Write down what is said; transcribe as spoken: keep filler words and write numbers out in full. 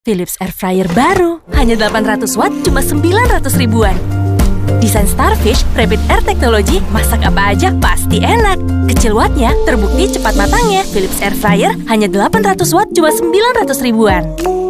Philips Air Fryer baru, hanya delapan ratus watt, cuma sembilan ratus ribuan. Desain Starfish, Rapid Air Technology, masak apa aja pasti enak. Kecil wattnya, terbukti cepat matangnya. Philips Air Fryer hanya delapan ratus watt, cuma sembilan ratus ribuan.